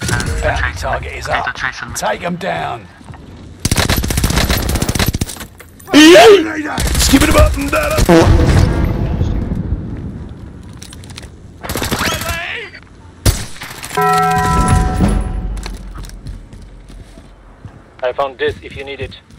Bounty target is up. Take them down. Skip it button, data. I found this if you need it.